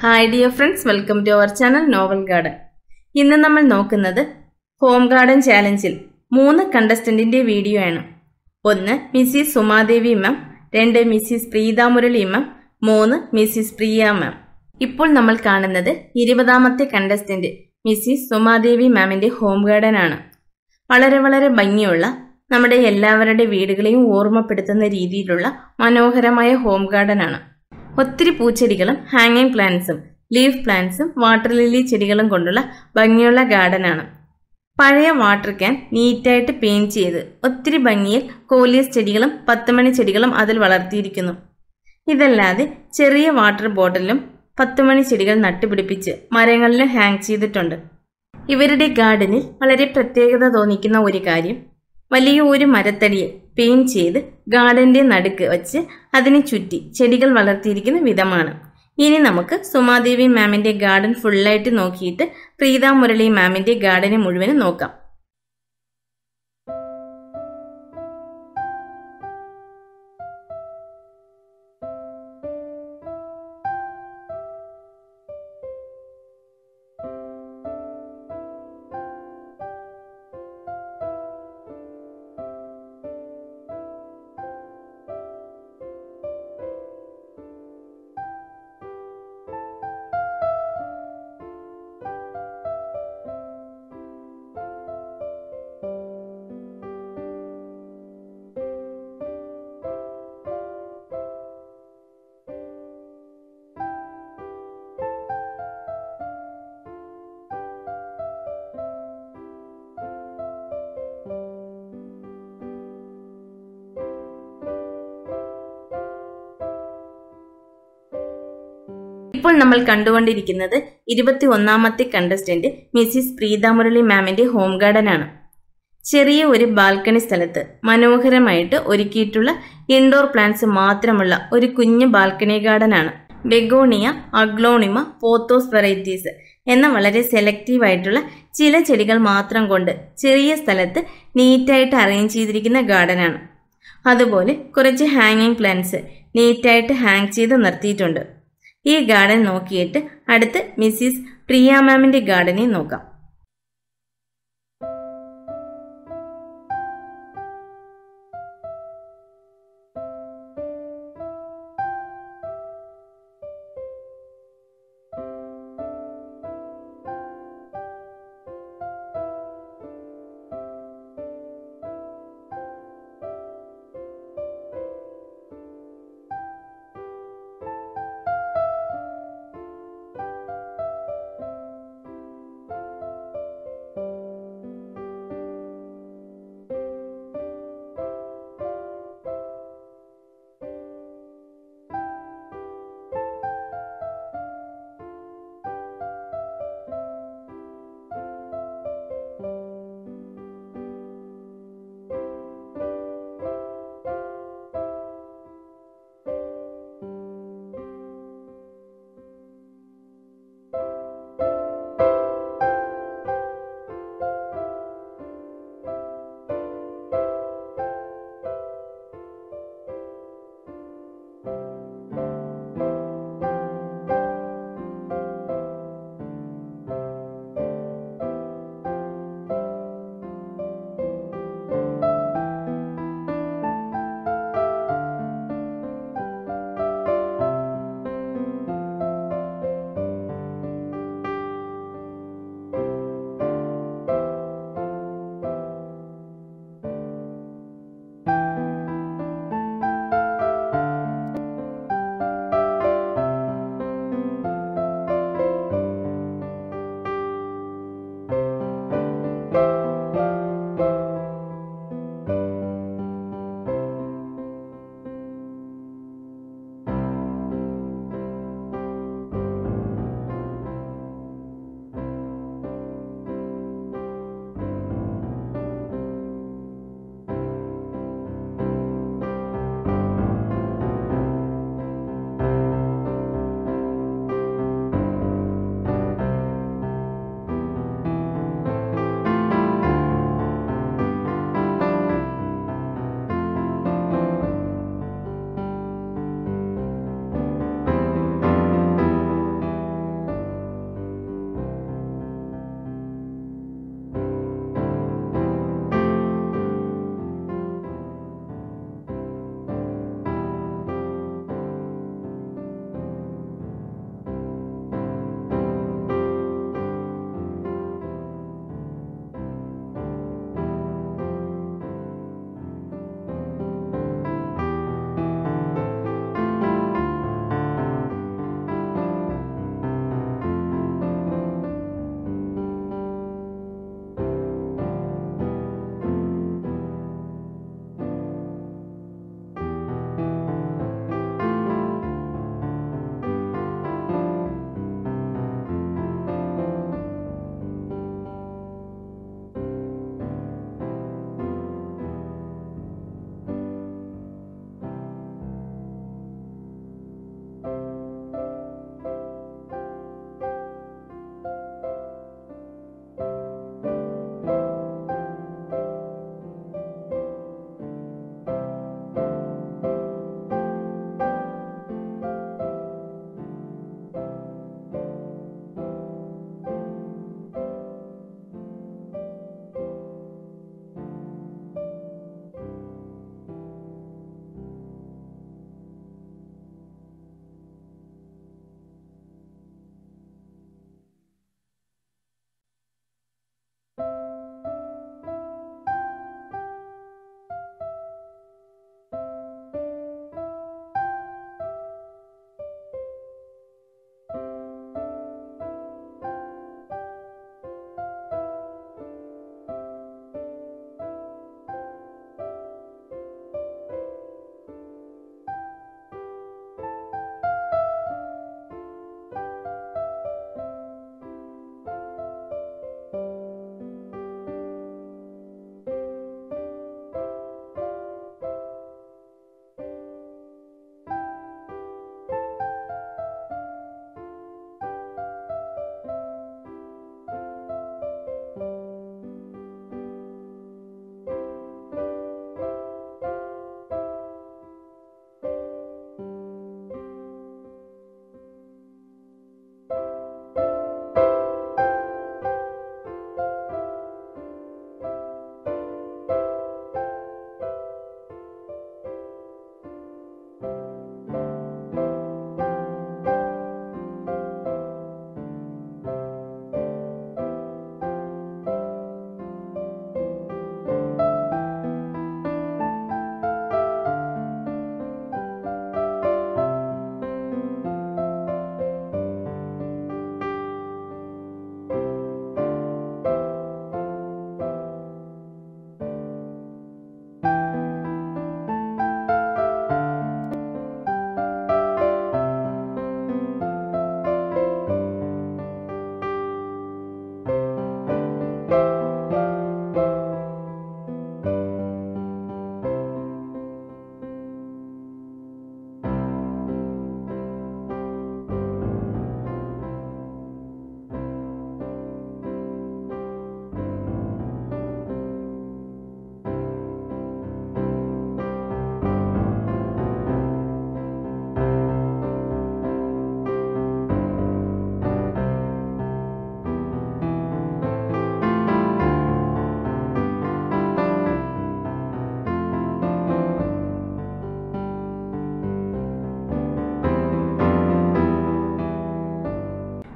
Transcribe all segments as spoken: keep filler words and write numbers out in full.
Hi dear friends, welcome to our channel Novel Garden. ഇന്ന് നമ്മൾ നോക്കുന്നത് ഹോം ഗാർഡൻ ചാലഞ്ചിൽ മൂന്ന് കണ്ടസ്റ്റന്റിന്റെ വീഡിയോ ആണ്. ഒന്ന് മിസ്സിസ് സുമാദേവി മാം, രണ്ട് മിസ്സിസ് പ്രീത മുരളി മാം, മൂന്ന് മിസ്സിസ് പ്രിയ മാം. ഇപ്പോൾ നമ്മൾ കാണുന്നത് ഇരുപതാമത്തെ കണ്ടസ്റ്റന്റ് മിസ്സിസ് സുമാദേവി മാമിന്റെ ഹോം ഗാർഡൻ ആണ്. വളരെ വളരെ ഭംഗിയുള്ള നമ്മുടെ എല്ലാവരുടെ വീടുകളെയും ഓർമ്മപ്പെടുത്തുന്ന രീതിയിലുള്ള മനോഹരമായ ഹോം ഗാർഡൻ ആണ്. ഒത്തിരി പൂച്ചെടികളും ഹാങ്ങിങ് പ്ലാന്റ്സും ലീഫ് പ്ലാന്റ്സും വാട്ടർ ലില്ലി ചെടികളും കൊണ്ടുള്ള ഭംഗിയുള്ള ഗാർഡൻ ആണ്. പഴയ വാട്ടർ ക്യാൻ നീറ്റായിട്ട് പെയിന്റ് ചെയ്ത് ഒത്തിരി ഭംഗിയിൽ കോലിയസ് ചെടികളും പത്തുമണി ചെടികളും അതിൽ വളർത്തിയിരിക്കുന്നു. ഇതല്ലാതെ ചെറിയ വാട്ടർ ബോട്ടിലും പത്തുമണി ചെടികൾ നട്ടുപിടിപ്പിച്ച് മരങ്ങളിലും ഹാങ് ചെയ്തിട്ടുണ്ട്. ഇവരുടെ ഗാർഡനിൽ വളരെ പ്രത്യേകത തോന്നിക്കുന്ന ഒരു കാര്യം, വലിയ ഒരു മരത്തടിയെ പെയിന്റ് ചെയ്ത് ഗാർഡന്റെ നടുക്ക് വച്ച് അതിനെ ചുറ്റി ചെടികൾ വളർത്തിയിരിക്കുന്ന വിധമാണ്. ഇനി നമുക്ക് സുമാദേവി മാമിന്റെ ഗാർഡൻ ഫുള്ളായിട്ട് നോക്കിയിട്ട് പ്രീത മുരളി മാമിന്റെ ഗാർഡനെ മുഴുവനും നോക്കാം. ഇപ്പോൾ നമ്മൾ കണ്ടുകൊണ്ടിരിക്കുന്നത് ഇരുപത്തി ഒന്നാമത്തെ കണ്ടസ്റ്റന്റ് മിസ്സിസ് പ്രീത മുരളി മാമിന്റെ ഹോം ഗാർഡൻ ആണ്. ചെറിയ ഒരു ബാൽക്കണി സ്ഥലത്ത് മനോഹരമായിട്ട് ഒരുക്കിയിട്ടുള്ള ഇൻഡോർ പ്ലാന്റ്സ് മാത്രമുള്ള ഒരു കുഞ്ഞു ബാൽക്കണി ഗാർഡൻ ആണ്. ബെഗോണിയ, അഗ്ലോണിമ, പോത്തോസ് വെറൈറ്റീസ് എന്ന വളരെ സെലക്റ്റീവ് ആയിട്ടുള്ള ചില ചെടികൾ മാത്രം കൊണ്ട് ചെറിയ സ്ഥലത്ത് നീറ്റായിട്ട് അറേഞ്ച് ചെയ്തിരിക്കുന്ന ഗാർഡൻ ആണ്. അതുപോലെ കുറച്ച് ഹാങ്ങിങ് പ്ലാന്റ്സ് നീറ്റായിട്ട് ഹാങ് ചെയ്ത് നിർത്തിയിട്ടുണ്ട്. ഈ ഗാർഡൻ നോക്കിയിട്ട് അടുത്ത് മിസ്സിസ് പ്രിയ മാമിന്റെ ഗാർഡനെ നോക്കാം.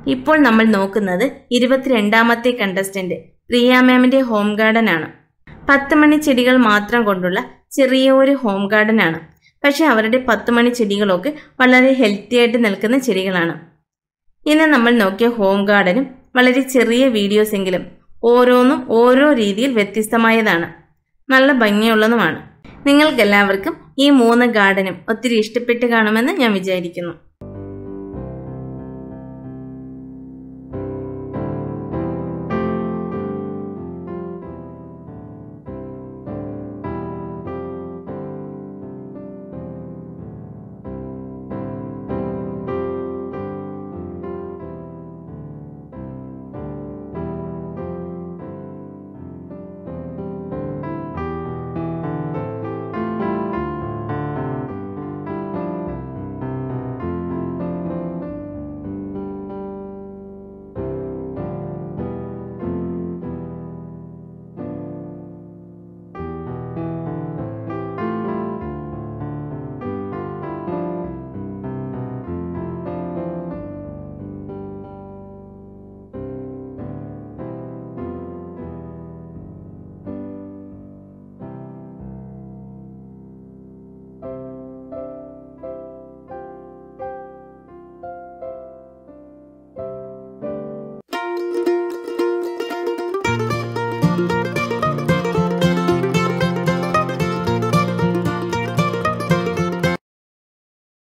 ഇപ്പോൾ നമ്മൾ നോക്കുന്നത് ഇരുപത്തിരണ്ടാമത്തെ കണ്ടസ്റ്റന്റ് പ്രിയ മാമിന്റെ ഹോം ഗാർഡൻ ആണ്. പത്ത് മണി ചെടികൾ മാത്രം കൊണ്ടുള്ള ചെറിയ ഒരു ഹോം ഗാർഡൻ ആണ്. പക്ഷെ അവരുടെ പത്ത് മണി ചെടികളൊക്കെ വളരെ ഹെൽത്തി ആയിട്ട് നിൽക്കുന്ന ചെടികളാണ്. ഇന്ന് നമ്മൾ നോക്കിയ ഹോം ഗാർഡനും വളരെ ചെറിയ വീഡിയോസ് എങ്കിലും ഓരോന്നും ഓരോ രീതിയിൽ വ്യത്യസ്തമായതാണ്, നല്ല ഭംഗിയുള്ളതുമാണ്. നിങ്ങൾക്കെല്ലാവർക്കും ഈ മൂന്ന് ഗാർഡനും ഒത്തിരി ഇഷ്ടപ്പെട്ട് കാണുമെന്ന് ഞാൻ വിചാരിക്കുന്നു.